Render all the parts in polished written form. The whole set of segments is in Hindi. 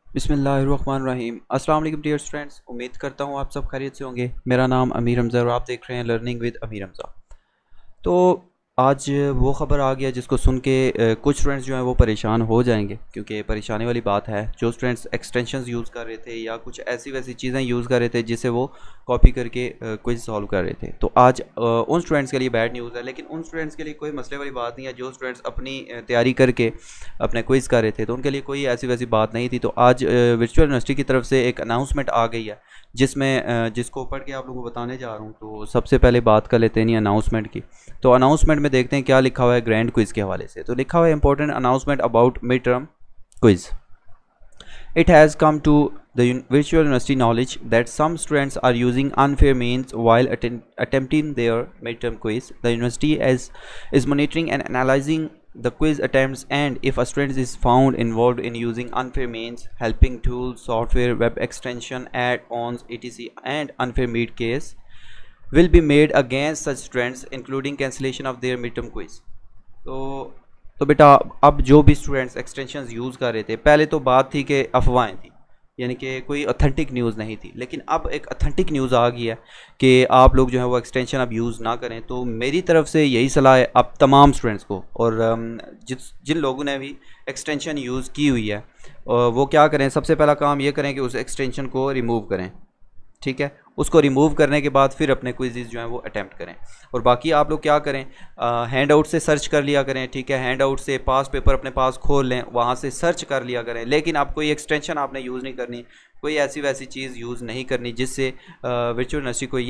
बिस्मिल्लाहिर्रहमानिर्रहीम। अस्सलाम वालेकुम डियर स्टूडेंट्स, उम्मीद करता हूँ आप सब खैरियत से होंगे। मेरा नाम अमीर हमज़ा और आप देख रहे हैं लर्निंग विद अमीर हमज़ा। तो आज वो ख़बर आ गया जिसको सुन के कुछ स्टूडेंट्स जो हैं वो परेशान हो जाएंगे, क्योंकि परेशानी वाली बात है। जो स्टूडेंट्स एक्सटेंशंस यूज़ कर रहे थे या कुछ ऐसी वैसी चीज़ें यूज़ कर रहे थे जिसे वो कॉपी करके क्विज़ सॉल्व कर रहे थे, तो आज उन स्टूडेंट्स के लिए बैड न्यूज़ है। लेकिन उन स्टूडेंट्स के लिए कोई मसले वाली बात नहीं है। जो स्टूडेंट्स अपनी तैयारी करके अपने क्विज़ कर रहे थे तो उनके लिए कोई ऐसी वैसी बात नहीं थी। तो आज वर्चुअल यूनिवर्सिटी की तरफ से एक अनाउंसमेंट आ गई है जिसमें जिसको पढ़ के आप लोगों को बताने जा रहा हूँ। तो सबसे पहले बात कर लेते हैं अनाउंसमेंट की। तो अनाउंसमेंट में देखते हैं क्या लिखा हुआ है ग्रैंड क्विज़ के हवाले से। तो लिखा हुआ है important announcement about mid term quiz. It has come to the virtual university knowledge that some students are using unfair means while attempting their midterm quiz. The university is monitoring and analyzing the quiz attempts, and if a student is found involved in using unfair means, helping tools, software, web extension, add-ons, etc., and unfair mid case will be made against such students, including cancellation of their midterm quiz. तो बेटा अब जो भी स्टूडेंट्स एक्सटेंशंस यूज़ कर रहे थे, पहले तो बात थी कि अफवाहें थी, यानी कि कोई ऑथेंटिक न्यूज़ नहीं थी। लेकिन अब एक ऑथेंटिक न्यूज़ आ गई है कि आप लोग जो है वो एक्सटेंशन अब यूज़ ना करें। तो मेरी तरफ से यही सलाह है अब तमाम स्टूडेंट्स को, और जिन लोगों ने भी एक्सटेंशन यूज़ की हुई है वो क्या करें, सबसे पहला काम ये करें कि उस एक्सटेंशन को रिमूव करें। ठीक है, उसको रिमूव करने के बाद फिर अपने क्विज़ जो हैं वो अटैम्प्ट करें। और बाकी आप लोग क्या करें, हैंड आउट से सर्च कर लिया करें। ठीक है, हैंड आउट से पास पेपर अपने पास खोल लें, वहाँ से सर्च कर लिया करें। लेकिन अब कोई एक्सटेंशन आपने यूज़ नहीं करनी, कोई ऐसी वैसी चीज़ यूज़ नहीं करनी जिससे वर्चुअल यूनिवर्सिटी को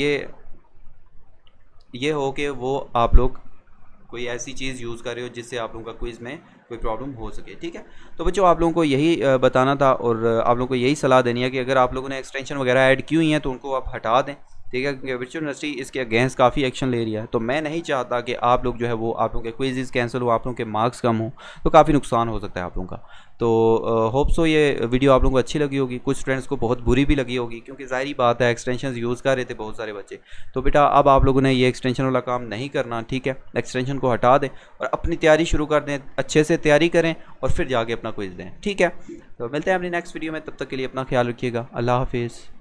ये हो कि वो आप लोग कोई ऐसी चीज़ यूज़ कर रहे हो जिससे आप लोगों का क्विज़ में कोई प्रॉब्लम हो सके। ठीक है, तो बच्चों आप लोगों को यही बताना था और आप लोगों को यही सलाह देनी है कि अगर आप लोगों ने एक्सटेंशन वगैरह ऐड की हुई हैं तो उनको आप हटा दें। ठीक है, क्योंकि वर्चुअल यूनिवर्सिटी इसके अगेंस्ट काफ़ी एक्शन ले रही है। तो मैं नहीं चाहता कि आप लोग जो है वो आप लोगों के क्विज़ कैंसिल हो, आप लोगों के मार्क्स कम हो, तो काफ़ी नुकसान हो सकता है आप लोगों का। तो होप सो ये वीडियो आप लोगों को अच्छी लगी होगी। कुछ स्टूडेंट्स को बहुत बुरी भी लगी होगी, क्योंकि ज़ाहिर बात है एक्सटेंशन यूज़ कर रहे थे बहुत सारे बच्चे। तो बेटा अब आप लोगों ने ये एक्सटेंशन वाला काम नहीं करना। ठीक है, एक्सटेंशन को हटा दें और अपनी तैयारी शुरू कर दें, अच्छे से तैयारी करें और फिर जाके अपना क्विज़ दें। ठीक है, तो मिलते हैं अपनी नेक्स्ट वीडियो में, तब तक के लिए अपना ख्याल रखिएगा। अल्लाह हाफिज़।